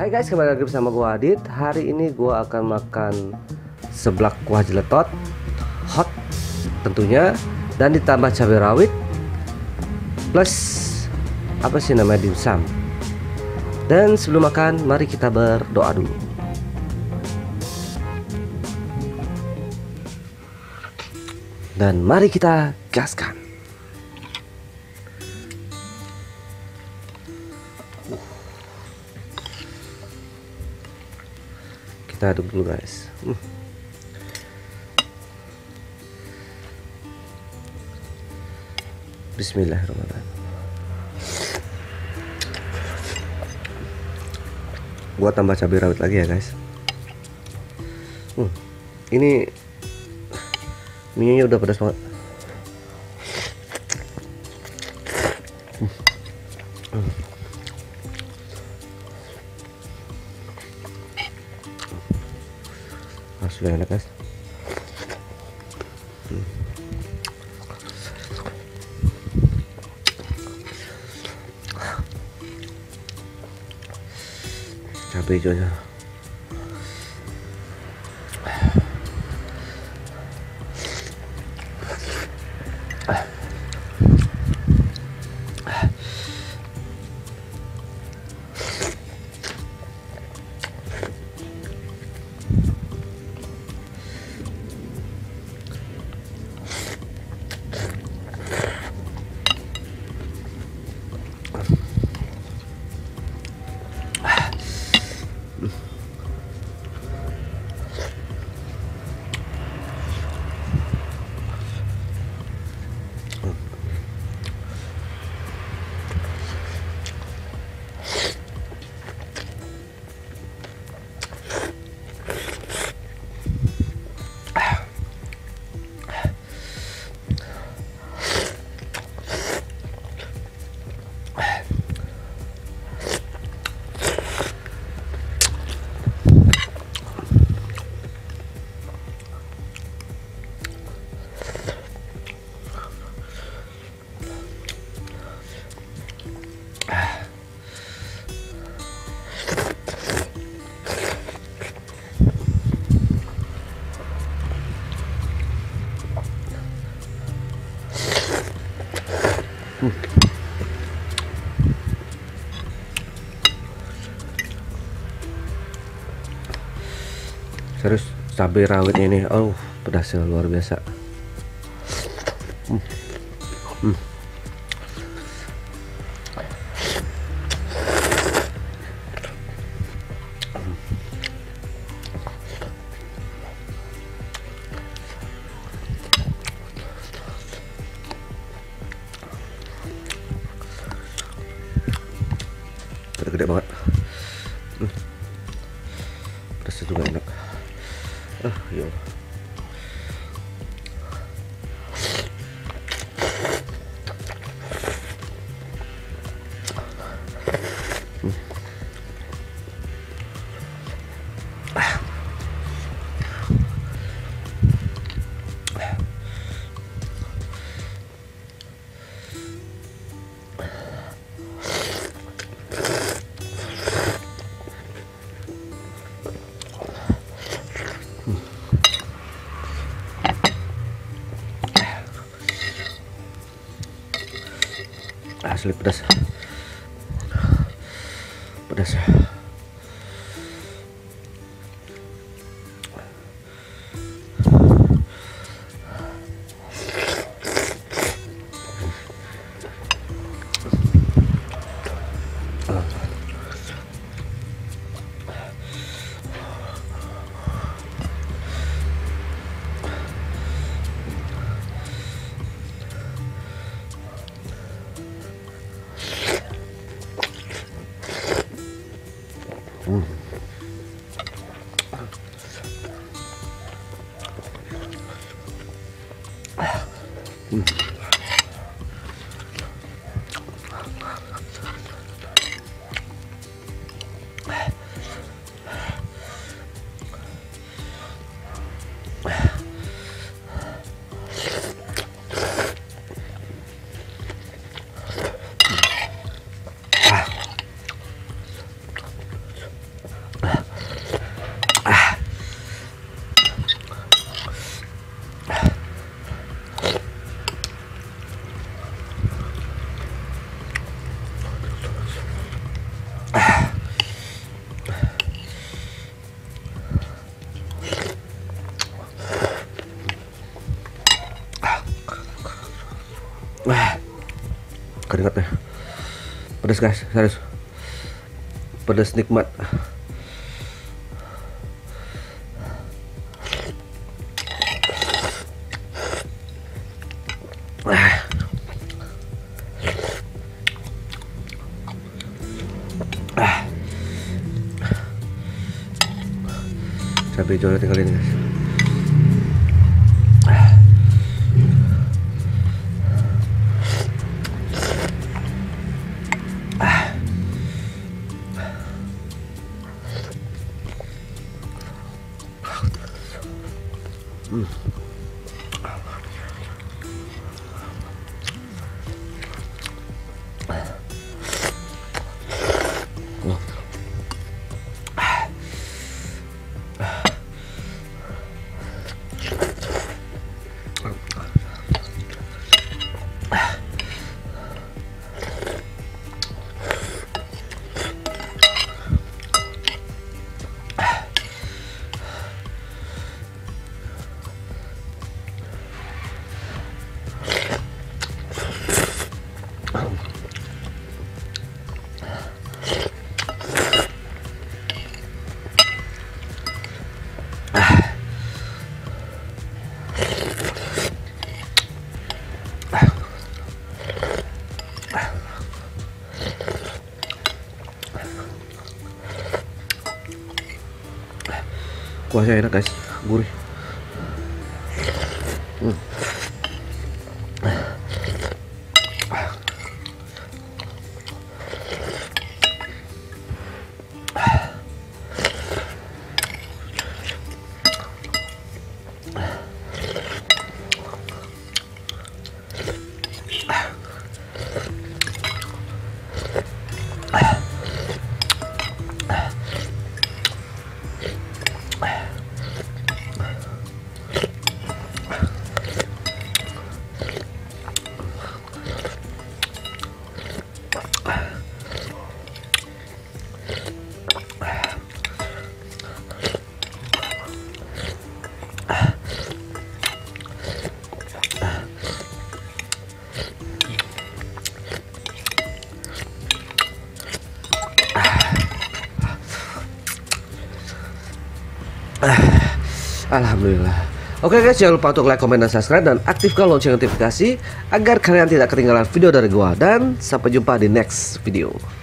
Hai guys, kembali lagi bersama gua Adit. Hari ini gua akan makan seblak kuah jeletot hot tentunya, dan ditambah cabai rawit plus apa sih namanya, dimsum. Dan sebelum makan, mari kita berdoa dulu. Dan mari kita gaskan. Kita aduk dulu guys. Bismillahirrahmanirrahim. Gua tambah cabai rawit lagi ya guys. Ini minyak udah pedas banget. Sudah enak guys. Cabai hijaunya serius, cabai rawitnya ini, pedasnya luar biasa. Gede banget. Pedasnya juga enak. Ya Allah. Asli pedas. Pedas. keringatnya. Pedas guys, serius. Pedas nikmat. Cabai hijau tinggal ini guys. Kuahnya enak guys, gurih. Alhamdulillah. Oke guys, jangan lupa untuk like, komen, dan subscribe, dan aktifkan lonceng notifikasi agar kalian tidak ketinggalan video dari gua. Dan sampai jumpa di next video.